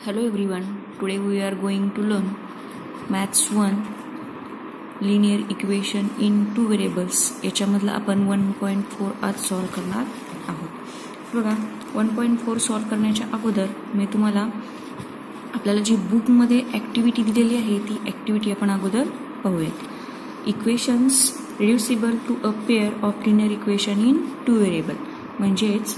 Hello everyone, today we are going to learn Maths 1 linear equation in two variables. याच्यामधला आपण 1.4 आज solve करणार आहोत. बघा 1.4 सॉल्व करण्याच्या अगोदर मी तुम्हाला आपल्याला जी बुकमध्ये ॲक्टिव्हिटी दिलेली आहे ती ॲक्टिव्हिटी आपण अगोदर पाहूयात. Equations reducible to a pair of linear equation in two variable, म्हणजेच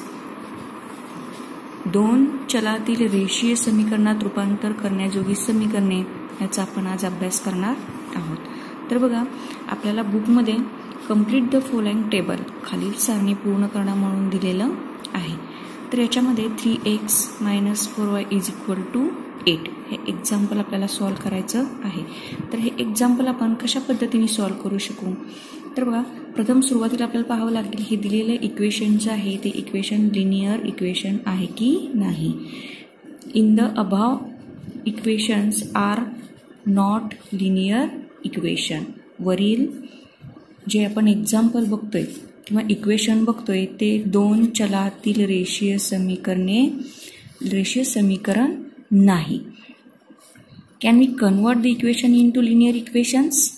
दोन चलातील रेषीय समीकरणात रूपांतर करण्याजोगी समीकरणे याचा आपण आज अभ्यास करणार आहोत. तर बघा आपल्याला बुकमध्ये कंप्लीट द फॉलोइंग टेबल खालील सारणी पूर्ण करणं म्हणून दिलेलं आहे. तर याच्यामध्ये 3x - 4y = 8 हे एक्झाम्पल आपल्याला सॉल्व करायचं आहे. तर हे एक्झाम्पल आपण कशा पद्धतीने सॉल्व करू शकू, तर बघा प्रथम सुरुवातीला आपल्याला पाहावं लागेल हे दिलेलं इक्वेशन जे आहे ते इक्वेशन लिनियर इक्वेशन आहे की नाही. In the above equations are not linear equation. वरील जे आपण एक्झाम्पल बघतोय किंवा इक्वेशन बघतोय ते दोन चलातील रेषीय समीकरण नाही. Can we convert the equation in to linear equations,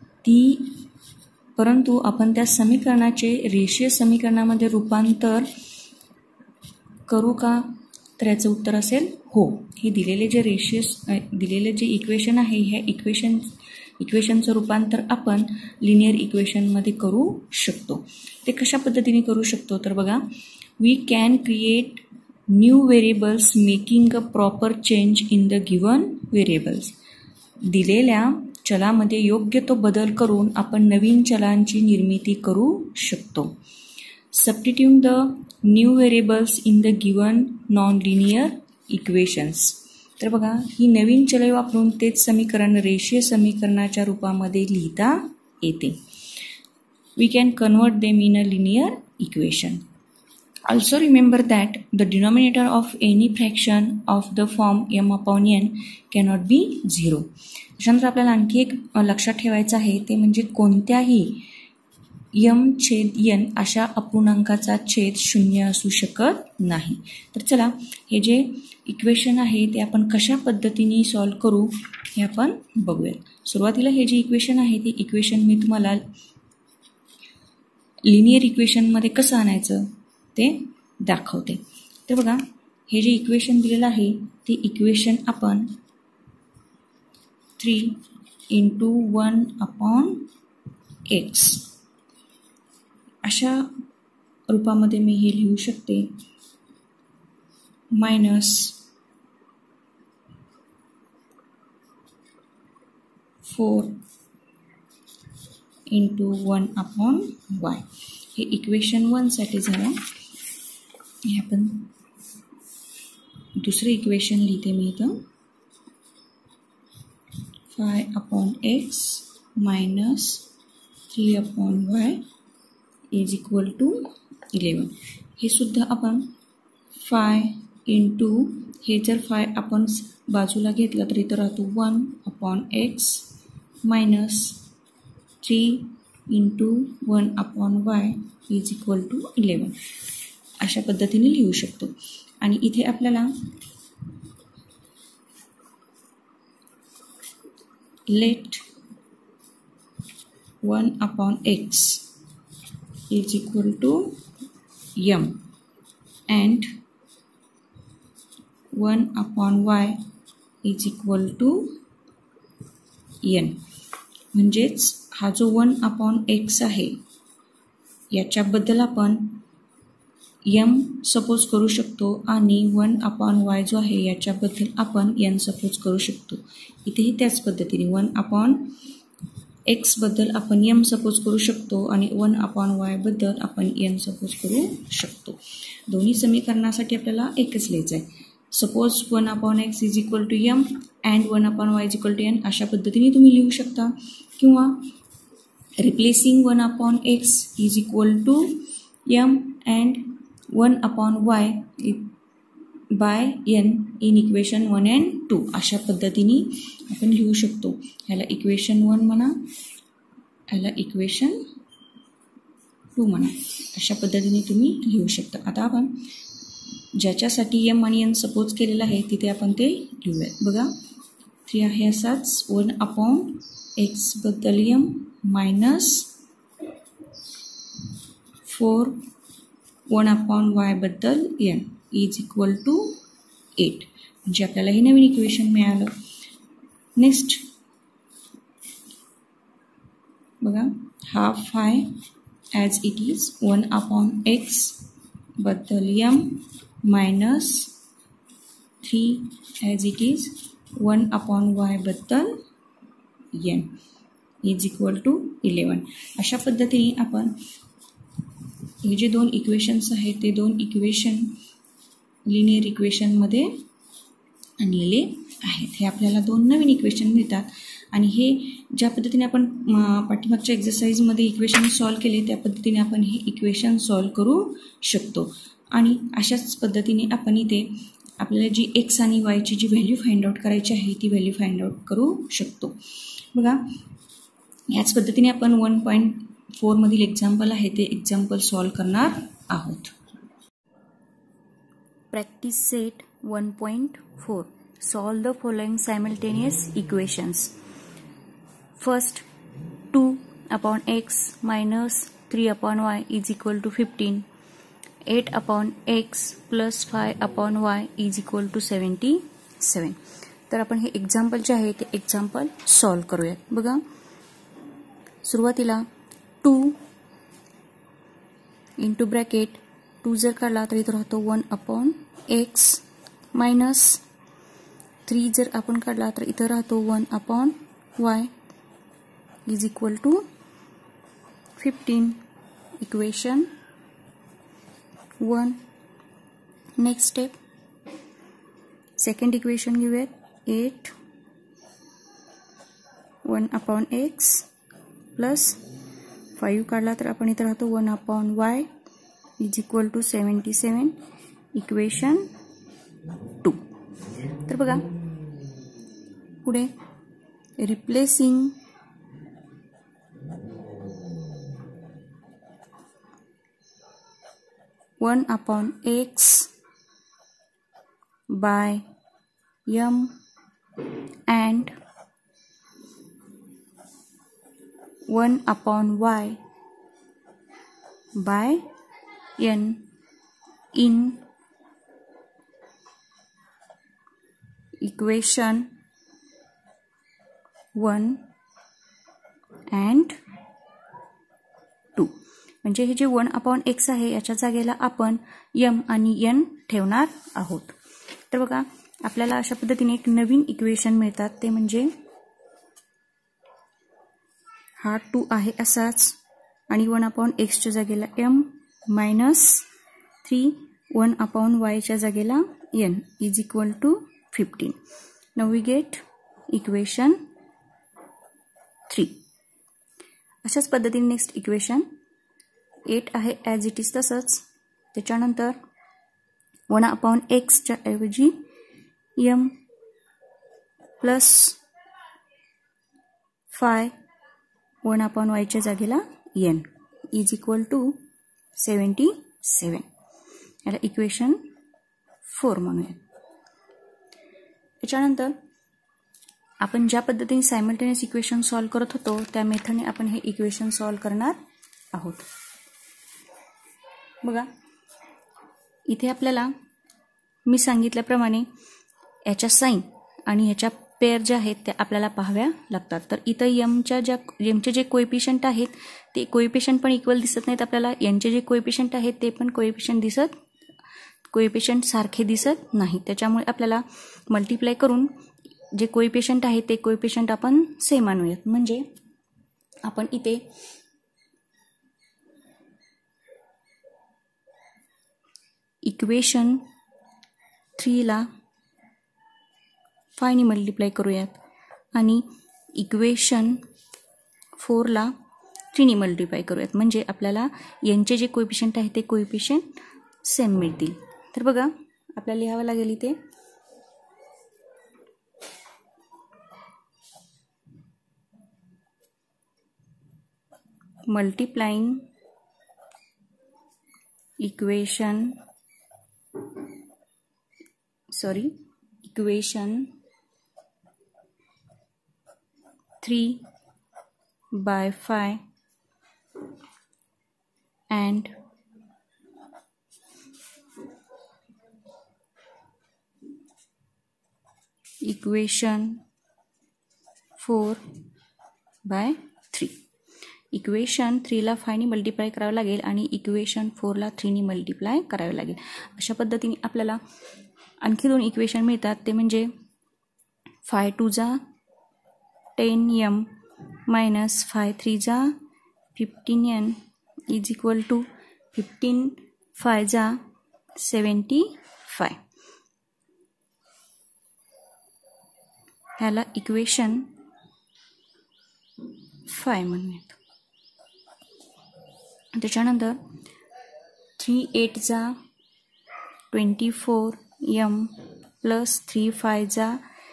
परंतु आपण त्या समीकरणाचे रेषीय समीकरणामध्ये रूपांतर करू का, तर याचं उत्तर असेल हो. हे दिलेले जे इक्वेशन आहे ह्या इक्वेशनचं रूपांतर आपण लिनियर इक्वेशनमध्ये करू शकतो. ते कशा पद्धतीने करू शकतो, तर बघा we can create new variables making a proper change in the given variables. दिलेल्या चलामध्ये योग्य तो बदल करून आपण नवीन चलांची निर्मिती करू शकतो. Substitute the new variables in the given non linear equations. तर बघा ही नवीन चले वापरून तेच समीकरण रेषीय समीकरणाच्या रूपामध्ये लिहिता येते. We can convert them in a linear equation. Also remember that the denominator of any fraction of the form m/n cannot be 0. त्याच्यानंतर आपल्याला आणखी एक लक्षात ठेवायचं आहे ते म्हणजे कोणत्याही m/n अशा अपूर्णांकाचा छेद 0 असू शकत नाही. तर चला हे जे इक्वेशन आहे ते आपण कशा पद्धतीने सॉल्व करू हे आपण बघूयात. सुरुवातीला हे जे इक्वेशन आहे ते इक्वेशन मी तुम्हाला लिनियर इक्वेशनमध्ये कसं आणायचं ते दाखवते. तर बघा हे जे इक्वेशन दिलेलं आहे ते इक्वेशन आपण 3 × 1/x अशा रूपामध्ये मी हे लिहू शकते. -4 × 1/y हे इक्वेशन 1 साठी झालं. हे आपण दुसरं इक्वेशन लिहिते मी इथं 5/x - 3/y = 11. हे सुद्धा आपण 5 × हे जर 5 आपण बाजूला घेतलं तर इथं राहतो 1/x - 3 × 1/y = 11 अशा पद्धतीने लिहू शकतो. आणि इथे आपल्याला late 1/x = m and 1/y = n. म्हणजेच हा जो 1/x आहे याच्याबद्दल आपण m सपोज करू शकतो आणि 1/y जो आहे याच्याबद्दल आपण n सपोज करू शकतो. इथेही त्याच पद्धतीने 1/x बद्दल आपण m सपोज करू शकतो आणि 1/y बद्दल आपण n सपोज करू शकतो. दोन्ही समीकरणासाठी आपल्याला एकच लिहायचं आहे. Suppose 1/x = m and 1/y = n अशा पद्धतीने तुम्ही लिहू शकता, किंवा replacing 1/x = m and 1/y by n in equation 1 and 2 अशा पद्धतीने आपण लिहू शकतो. ह्याला इक्वेशन 1 म्हणा, ह्याला इक्वेशन 2 म्हणा, अशा पद्धतीने तुम्ही लिहू शकता. आता आपण ज्याच्यासाठी एम आणि एन सपोज केलेलं आहे तिथे आपण ते लिहूयात. बघा 3 आहे असाच 1/x बद्दल एम मायनस 4 1/y बद्दल एन इज इक्वल टू 8. म्हणजे आपल्याला हे नवीन इक्वेशन मिळालं. नेक्स्ट बघा हाफ आहे ॲज इट इज 1/x बद्दल M minus 3 as it is 1/y बद्दल एन इज इक्वल टू 11. अशा पद्धतीने आपण हे जे दोन इक्वेशन्स आहेत ते दोन इक्वेशन लिनियर इक्वेशनमध्ये आणलेले आहेत. हे आपल्याला दोन नवीन इक्वेशन मिळतात आणि हे ज्या पद्धतीने आपण पाठीमागच्या एक्झरसाइजमध्ये इक्वेशन सॉल्व केले त्या पद्धतीने आपण हे इक्वेशन सॉल्व करू शकतो. आणि अशाच पद्धतीने आपण इथे आपल्याला जी एक्स आणि वायची जी व्हॅल्यू फाइंड आउट करायची आहे ती व्हॅल्यू फाइंड आउट करू शकतो. बघा याच पद्धतीने आपण 1.4 मधील एक्झाम्पल आहे ते एक्झाम्पल सॉल्व करणार आहोत. Practice set 1.4. Solve the following simultaneous equations. First, 2/x minus 3/y is equal to 15. 8/x plus 5/y is equal to 77. तर आपण हे एक्झाम्पल जे आहे ते एक्झाम्पल सॉल्व करूयात. बघा सुरुवातीला 2 इंटू ब्रॅकेट 2 जर काढला तर इथं राहतो 1/x मायनस 3 जर आपण काढला तर इथं राहतो 1/y is equal to 15. Equation 1. Next step second equation घेऊयात. 8 1/x प्लस 5 काढला तर आपण इथं राहतो 1/y is equal to 77. Equation 2. तर बघा पुढे रिप्लेसिंग (1/x) by m and 1/y by n in equation 1 and 2. म्हणजे हे जे 1/x आहे याच्या जागेला आपण m आणि n ठेवणार आहोत. तर बघा आपल्याला अशा पद्धतीने एक नवीन इक्वेशन मिळतात. ते म्हणजे हा 2 आहे असाच आणि 1/x च्या जागेला m मायनस 3 1/y च्या जागेला n is equal to 15. Now we get equation 3. अशाच पद्धतीने नेक्स्ट इक्वेशन 8 आहे ॲज इट इज तसंच. त्याच्यानंतर 1/x च्या ऐवजी m प्लस 5 1/y च्या जागेला n इज इक्वल टू 77. याला इक्वेशन 4 म्हणूया. त्याच्यानंतर आपण ज्या पद्धतीने सायमल्टेनियस इक्वेशन सॉल्व करत होतो त्या मेथडने आपण हे इक्वेशन सॉल्व करणार आहोत. बघा इथे आपल्याला मी सांगितल्याप्रमाणे याच्या साइन आणि ह्याच्या पेअर ज्या आहेत त्या आपल्याला पाहाव्या लागतात. तर इथं एमचे जे कोएफिशियंट आहेत ते कोएफिशियंट पण इक्वल दिसत नाहीत आपल्याला. यांचे जे कोएफिशियंट आहेत ते पण कोएफिशियंट सारखे दिसत नाही. त्याच्यामुळे आपल्याला मल्टिप्लाय करून जे कोएफिशियंट आहे ते कोएफिशियंट आपण सेम आणूयात. म्हणजे आपण इथे इक्वेशन 3 ला 5 ने मल्टिप्लाय करूयात आणि इक्वेशन 4 ला 3 ने मल्टिप्लाय करूयात. म्हणजे आपल्याला यांचे जे कोएफिशियंट आहे ते कोएफिशियंट सेम मिळतील. तर बघा आपल्याला लिहावं लागेल इथे multiplying equation equation 3/5 and equation 4/3. Equation 3ला 5ने मल्टिप्लाय करावं लागेल आणि इक्वेशन 4ला 3ने मल्टिप्लाय करावे लागेल. अशा पद्धतीने आपल्याला आणखी 2 इक्वेशन मिळतात. ते म्हणजे 5 2 जा 10m मायनस 5 3 जा 15n इज इक्वल टू 15 5 जा 75. ह्याला इक्वेशन 5 म्हणूयात. त्याच्यानंतर 3 8 जा 24m प्लस 3 5 जा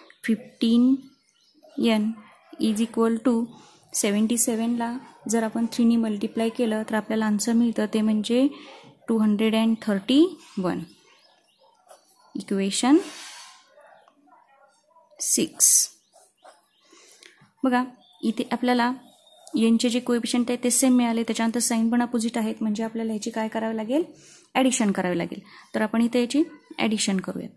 15n इज इक्वल टू 77ला जर आपण 3ने मल्टिप्लाय केलं तर आपल्याला आन्सर मिळतं. ते म्हणजे 231. इक्वेशन 6. बघा इथे आपल्याला यांचे जे कोएफिशियंट आहे ते सेम मिळाले. त्याच्यानंतर साईन पण अपोजिट आहेत. म्हणजे आपल्याला ह्याची काय करावे लागेल, ॲडिशन करावे लागेल. तर आपण इथे याची ॲडिशन करूयात.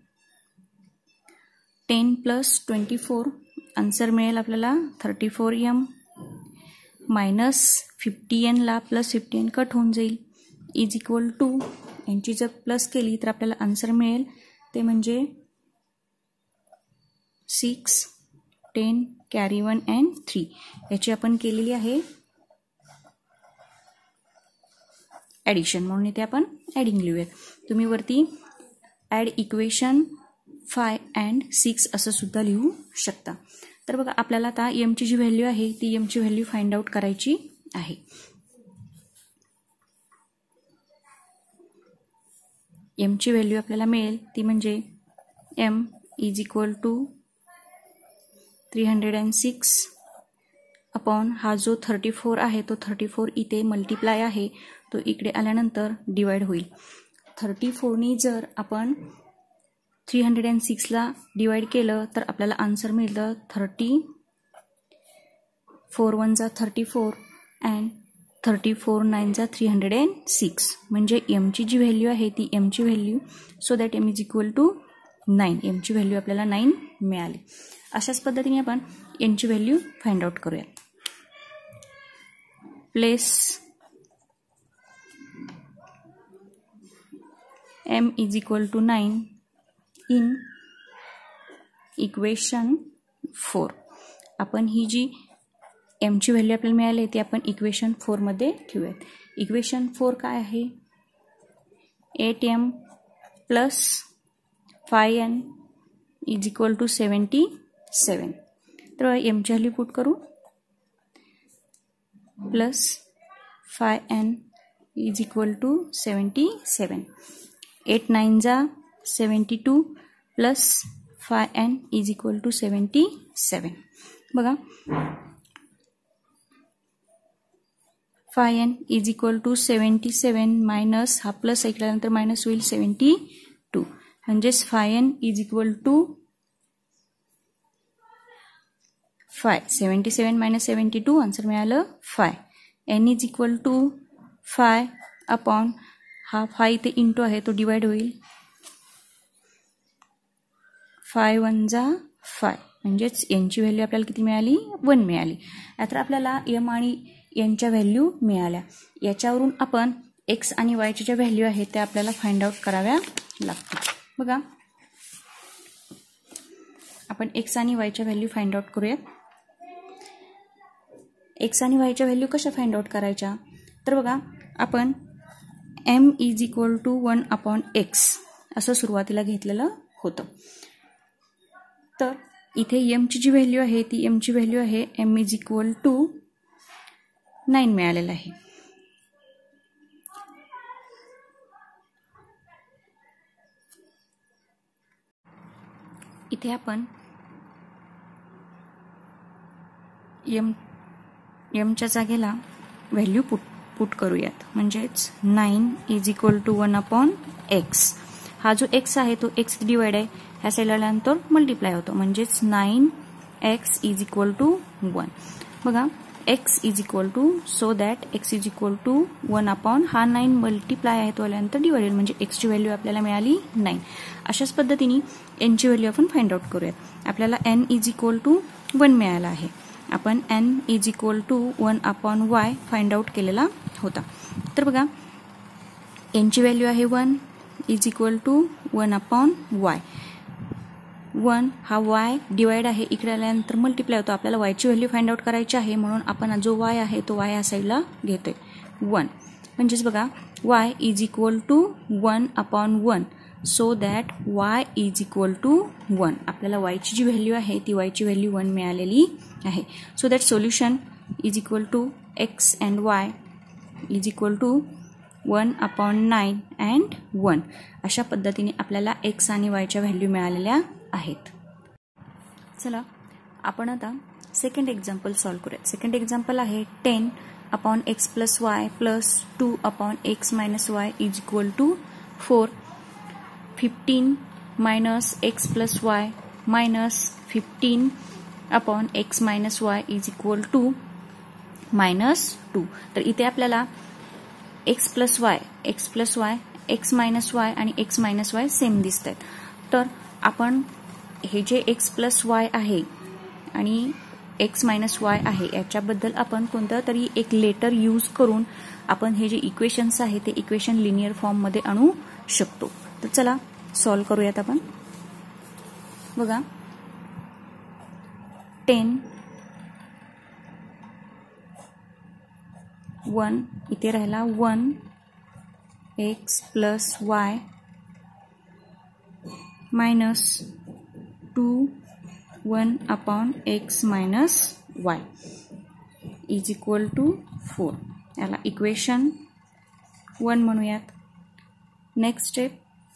10 प्लस 24 आन्सर मिळेल आपल्याला 34m minus 50nला plus 50n cut होऊन जाईल इज इक्वल टू यांची जर प्लस केली तर आपल्याला आन्सर मिळेल. ते म्हणजे 6 10 कॅरी 1 and 3 याची आपण केलेली आहे ॲडिशन. म्हणून इथे आपण ॲडिंग लिहूयात. तुम्ही वरती ॲड इक्वेशन 5 and 6 असं सुद्धा लिहू शकता. तर बघा आपल्याला आता एमची जी व्हॅल्यू आहे ती एमची व्हॅल्यू फाइंड आउट करायची आहे. एमची व्हॅल्यू आपल्याला मिळेल ती म्हणजे M is equal to 306 upon हा जो 34 आहे तो 34 इथे मल्टिप्लाय आहे तो इकडे आल्यानंतर डिवाइड होईल. 34ने जर आपण 306ला डिवाइड केलं तर आपल्याला आन्सर मिळतं 30 4 1 जा 34 अँड 34 9 जा 306. म्हणजे एमची जी व्हॅल्यू आहे ती एमची value so that M is equal to 9. एमची व्हॅल्यू आपल्याला 9 मिळाली. अशाच पद्धतीने आपण एनची व्हॅल्यू फाइंड आउट करूया. Place M is equal to 9 in equation 4. आपण ही जी एमची व्हॅल्यू आपल्याला मिळाली ती आपण इक्वेशन 4 मध्ये ठेवूयात. इक्वेशन 4 काय आहे, 8m plus 5n is equal to 77. तर एमची व्हॅल्यू पुट करू plus 5n is equal to 77. 8 9 जा 72 plus 5n is equal to 77. बघा 5n is equal to 77 minus हा प्लस ऐकल्यानंतर मायनस होईल 72. म्हणजेच 5n is equal to 5. 77 minus 72 answer मिळालं 5. n is equal to 5 upon हा 5 इथे इंटू आहे तो डिवाइड होईल 5 1 जा 5. म्हणजेच एनची व्हॅल्यू आपल्याला किती मिळाली, 1 मिळाली. आता आपल्याला एम आणि एनच्या व्हॅल्यू मिळाल्या. याच्यावरून आपण एक्स आणि वायच्या ज्या व्हॅल्यू आहेत त्या आपल्याला फाइंड आउट कराव्या लागतात. बघा आपण एक्स आणि वायच्या व्हॅल्यू फाइंड आउट करूयात. एक्स आणि वायच्या व्हॅल्यू कशा फाइंड आउट करायच्या, तर बघा आपण M is equal to 1 upon X असं सुरुवातीला घेतलेलं होतं. तर इथे एमची जी व्हॅल्यू आहे ती एमची व्हॅल्यू आहे एम इज इक्वल टू 9 मिळालेलं आहे. इथे आपण एमच्या जागेला व्हॅल्यू पुट करूयात. म्हणजेच 9 is equal to 1 upon X. हा जो x आहे तो x डिवाइड आहे, ह्या साईडला आल्यानंतर मल्टिप्लाय होतो, म्हणजेच 9x इज इक्वल टू 1. बघा x is equal to, so that x is equal to 1 upon हा 9 मल्टिप्लाय आहे तो आल्यानंतर डिवाइडेड, म्हणजे x ची व्हॅल्यू आपल्याला मिळाली 9. अशाच पद्धतीने n ची व्हॅल्यू आपण फाइंड आउट करूयात. आपल्याला n इज इक्वल टू 1 मिळाला आहे. आपण n is equal to 1 upon y find out केलेला होता. तर बघा n ची व्हॅल्यू आहे 1 is equal to 1 upon y. 1 हा y डिवाइड आहे, इकडे आल्यानंतर मल्टिप्लाय होतो. आपल्याला y ची व्हॅल्यू फाइंड आउट करायची आहे, म्हणून आपण जो y आहे तो y या साईडला घेतोय 1. म्हणजेच बघा y is equal to 1 upon 1, so that y is equal to 1. आपल्याला y ची जी व्हॅल्यू आहे ती y ची व्हॅल्यू 1 मिळालेली आहे. So that solution is equal to x and y is equal to 1 upon 9 and 1. अशा पद्धतीने आपल्याला x आणि y च्या व्हॅल्यू मिळालेल्या आहेत. चला आपण आता सेकंड एक्झाम्पल सॉल्व्ह करूया. सेकंड एक्झाम्पल आहे 10 upon x plus y plus 2 upon x minus y is equal to 4. 15 minus x plus y minus 15 upon x minus y is equal to minus 2. तर इथे आपल्याला x plus y, x minus y आणि x minus y same दिसत आहेत. तर आपण हे जे x प्लस y आहे आणि x मायनस y आहे याच्याबद्दल आपण कोणतं तरी एक लेटर यूज करून आपण हे जे इक्वेशन्स आहे ते इक्वेशन लिनियर फॉर्ममध्ये आणू शकतो. तर चला सॉल्व्ह करूयात आपण. बघा 10 1 इथे राहिला 1 x plus y minus 2 1 upon x minus y is equal to 4. याला इक्वेशन 1 म्हणूयात. नेक्स्ट स्टेप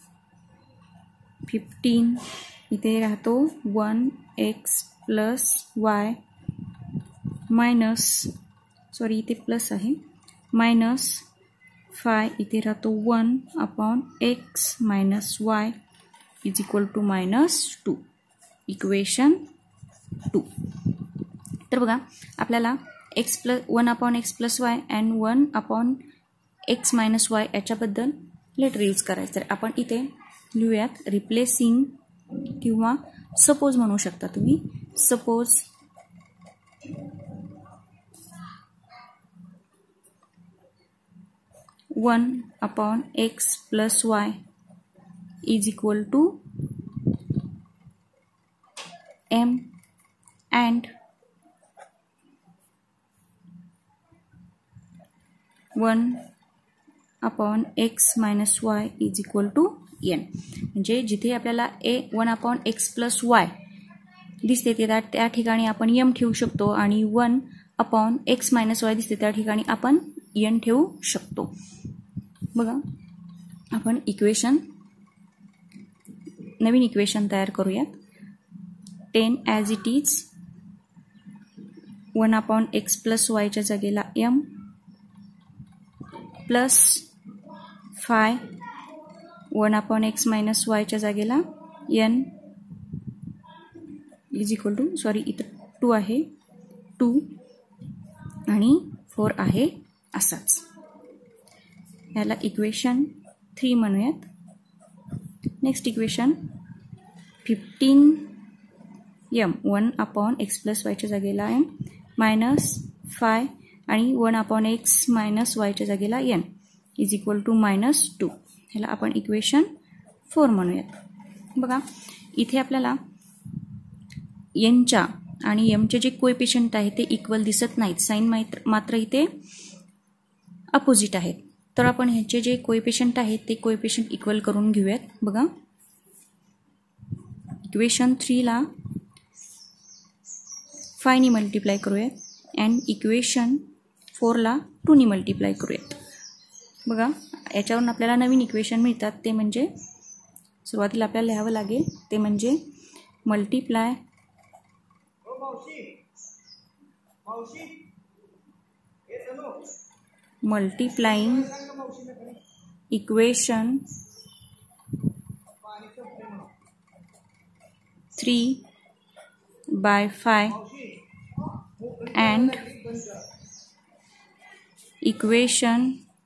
15 इथे राहतो 1x plus y minus, sorry इथे प्लस आहे, मायनस 5 इथे राहतो 1 upon x minus y is equal to minus 2. Equation 2. तर बघा आपल्याला x plus 1 upon x plus y and 1 upon x minus y याच्याबद्दल लेटर यूज करायचं. तर आपण इथे लिहूयात रिप्लेसिंग किंवा सपोज म्हणू शकता तुम्ही. Suppose 1 upon x plus y is equal to m and 1 upon x minus y is equal to n. म्हणजे जिथे आपल्याला 1 अपॉन x प्लस y दिसते त्या ठिकाणी आपण m ठेवू शकतो आणि 1 अपॉन x मायनस y दिसते त्या ठिकाणी आपण n ठेवू शकतो. बघा आपण नवीन इक्वेशन तयार करूयात. 10 as it is 1 upon x plus वायच्या जागेला m plus 5 1 upon x minus वायच्या जागेला n is equal to, sorry इथं 2 आहे, 2 आणि 4 आहे असाच. याला इक्वेशन 3 म्हणूयात. Next equation 15m 1 upon x plus वायच्या जागेला m मायनस 5 आणि 1 अपॉन x मायनस वायच्या जागेला n is equal to minus 2. ह्याला आपण इक्वेशन 4 म्हणूयात. बघा इथे आपल्याला nच्या आणि mचे जे कोएफिशियंट आहे ते इक्वल दिसत नाहीत, साइन मात्र इथे अपोजिट आहेत. तर आपण ह्याचे जे कोएफिशियंट आहेत ते कोएफिशियंट इक्वल करून घेऊयात. बघा इक्वेशन 3 ला 5 नी मल्टिप्लाय करूयात अँड इक्वेशन 4 ला 2 नी मल्टिप्लाय करूयात. बघा याच्यावरून आपल्याला नवीन इक्वेशन मिळतात. ते म्हणजे सुरुवातीला आपल्याला लिहावं लागेल ते म्हणजे multiply multiplying equation 3/5 and equation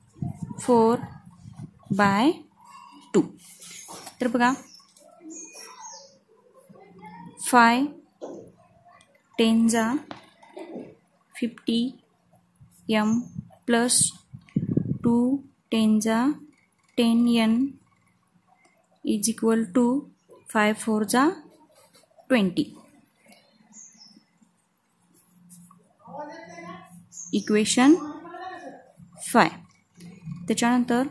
4/2. तर बघा 5 10 50 m plus 2 10 10n is equal to 5 4 20. Equation 5. त्याच्यानंतर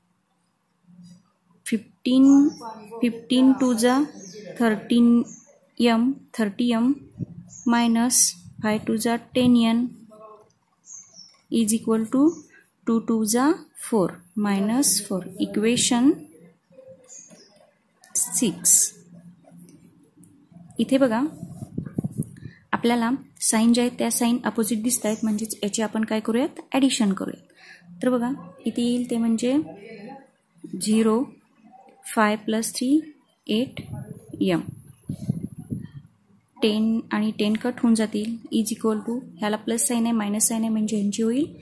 15 2 30m minus 5 2 10n is equal to 2 2 4 minus 4. Equation 6. इथे बघा आपल्याला साइन जे आहेत त्या साइन अपोजिट दिसत आहेत, म्हणजेच याची आपण काय करूयात, ॲडिशन करूयात. तर बघा इथे येईल ते म्हणजे 0 5 + 3 8m 10 आणि 10 कट होऊन जातील इज इक्वल टू ह्याला प्लस साइन आहे मायनस साइन आहे म्हणजे यांची होईल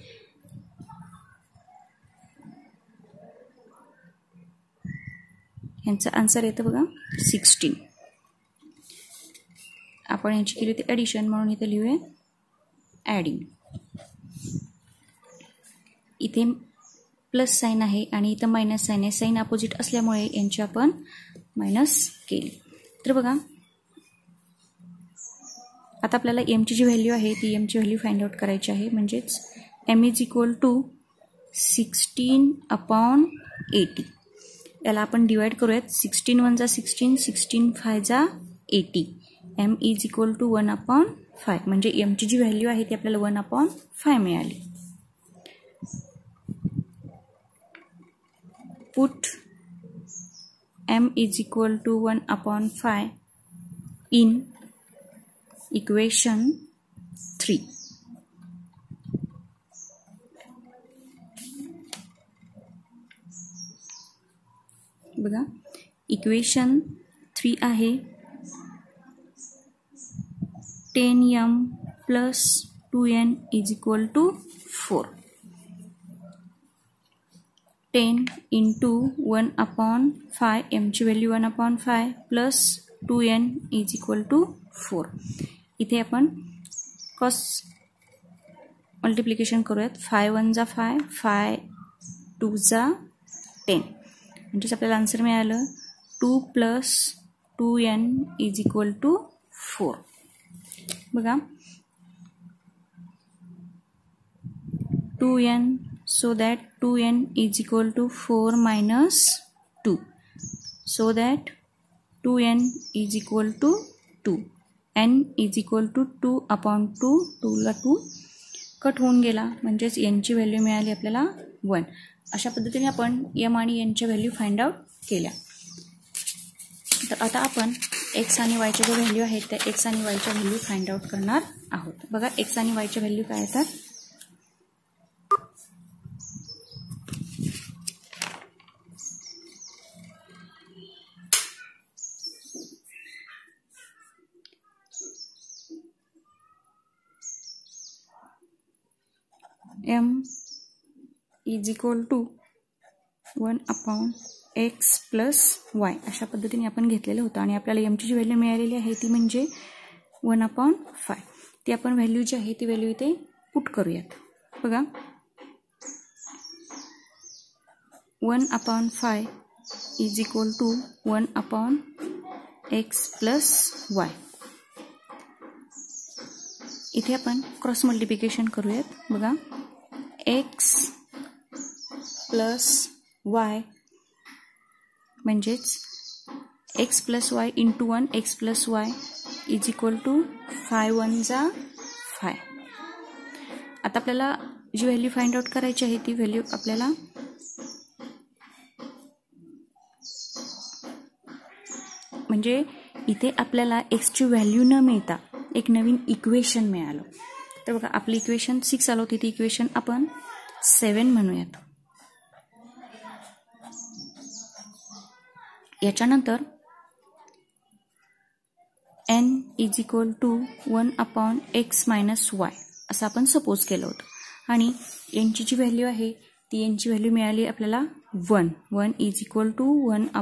यांचा आन्सर येतं बघा 16. आपण यांची केली होती ॲडिशन म्हणून इथे लिहूया ॲडिंग. इथे प्लस साइन आहे आणि इथं मायनस साइन आहे, साइन अपोजिट असल्यामुळे यांची आपण मायनस केली. तर बघा आता आपल्याला एमची जी व्हॅल्यू आहे ती एमची व्हॅल्यू फाइंड आउट करायची आहे, म्हणजेच एम इज इक्वल टू 16/80. याला आपण डिवाइड करूयात. 16 1 16 16 5 80. एम इज इक्वल टू 1/5 म्हणजे एमची जी व्हॅल्यू आहे ती आपल्याला 1/5 मिळाली. Put M is equal to 1/5 in equation 3. बघा इक्वेशन 3 आहे 10m plus 2n is equal to 4. 10 into 1/5 m ची व्हॅल्यू 1/5 plus 2n is equal to 4. इथे आपण क्रॉस मल्टिप्लिकेशन करूयात. 5 1 5 5 2 10 म्हणजेच आपल्याला आन्सर मिळालं 2 + 2n is equal to 4. बघा 2n so that 2n is equal to 4 minus 2 so that 2n is equal to 2. n is equal to 2/2. 2 ला 2 कट होऊन गेला म्हणजेच यांची व्हॅल्यू मिळाली आपल्याला 1. अशा पद्धतीने आपण m आणि n च्या व्हॅल्यू फाइंड आउट केल्या. तर आता आपण x आणि y च्या ज्या व्हॅल्यू आहेत त्या x आणि y च्या व्हॅल्यू फाइंड आउट करणार आहोत. बघा x आणि y च्या व्हॅल्यू काय येतात. m is equal to 1/x plus y अशा पद्धतीने आपण घेतलेलं होतं आणि आपल्याला m ची जी व्हॅल्यू मिळालेली आहे ती म्हणजे 1/5. ती आपण व्हॅल्यू जी आहे ती व्हॅल्यू इथे पुट करूयात. बघा 1/5 is equal to 1/x plus y. इथे आपण क्रॉस मल्टिप्लिकेशन करूयात. बघा x प्लस y म्हणजेच x plus y into 1 x plus y is equal to 5 1 5. आता आपल्याला जी व्हॅल्यू फाइंड आउट करायची आहे ती व्हॅल्यू आपल्याला म्हणजे इथे आपल्याला x ची व्हॅल्यू न मिळता एक नवीन इक्वेशन मिळालं. तर बघा आपली इक्वेशन 6 आलं होती ती इक्वेशन आपण 7 म्हणूयात. याच्यानंतर इज इक्वल टू 1/x-y असं आपण सपोज केलं होतं आणि यांची जी व्हॅल्यू आहे ती यांची व्हॅल्यू मिळाली आपल्याला 1 इज इक्वल टू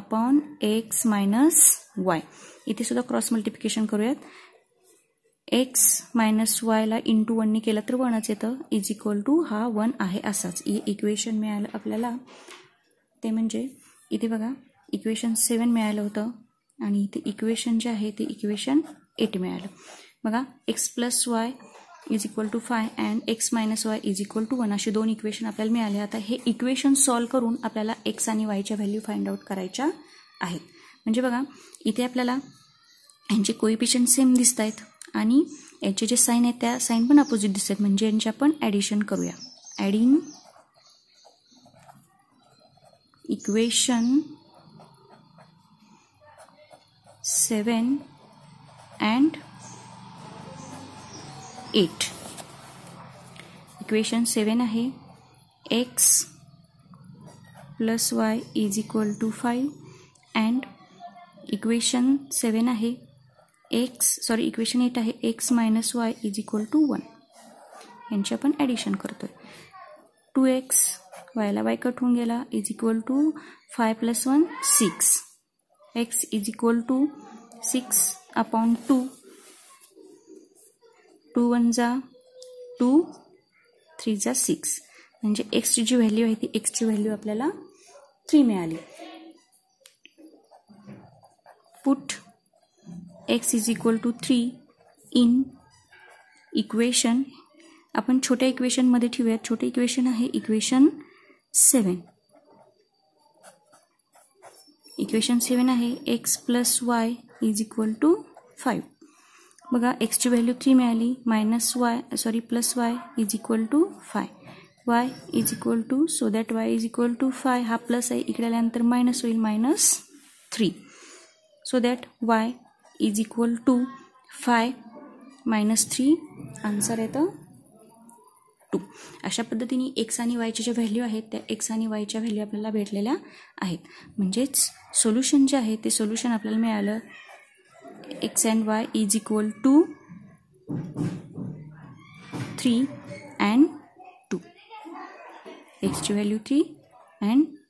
1/x-y. इथे सुद्धा क्रॉस मल्टिप्लिकेशन करूयात. x - y ला इंटू 1 केलं तर 1च येतं इज इक्वल टू हा 1 आहे असाच इक्वेशन मिळालं आपल्याला. ते म्हणजे इथे बघा इक्वेशन 7 मिळालं होतं आणि इथे इक्वेशन जे आहे ते इक्वेशन 8 मिळालं. बघा x + y is equal to 5 and x - y is equal to 1 असे 2 इक्वेशन आपल्याला मिळाले. आता हे इक्वेशन सॉल्व्ह करून आपल्याला x आणि y च्या व्हॅल्यू फाइंड आउट करायच्या आहेत. म्हणजे बघा इथे आपल्याला यांचे कोएफिशियंट सेम दिसत आहेत आणि याचे जे साईन आहेत त्या साईन पण अपोजिट दिसत आहेत. म्हणजे यांचे आपण ॲडिशन करूया. Adding equation 7 and 8. इक्वेशन 7 आहे x + y is equal to 5 and equation 7 आहे इक्वेशन 8 आहे x - y is equal to 1. यांची आपण ॲडिशन करतोय. 2x y ला y कट होऊन गेला is equal to 5 + 1 6 x is equal to 6/2 2 1 जा 2 3 जा 6 म्हणजे x ची जी व्हॅल्यू आहे ती x ची व्हॅल्यू आपल्याला 3 मिळाली. Put x is equal to 3 in equation आपण छोट्या इक्वेशनमध्ये ठेवूयात. छोटे इक्वेशन आहे इक्वेशन 7. इक्वेशन 7 आहे x + y is equal to 5. बघा x ची व्हॅल्यू 3 मिळाली +y is equal to 5 y is equal to so that y is equal to 5 हा प्लस आहे इकडे आल्यानंतर मायनस होईल -3 so that y is equal to 5 - 3 answer येतं 2. अशा पद्धतीने x आणि y च्या ज्या व्हॅल्यू आहेत त्या x आणि y च्या व्हॅल्यू आपल्याला भेटलेल्या आहेत. म्हणजेच सोल्युशन जे आहे ते सोल्युशन आपल्याला मिळालं x and y is equal to 3 and 2. x ची व्हॅल्यू 3 and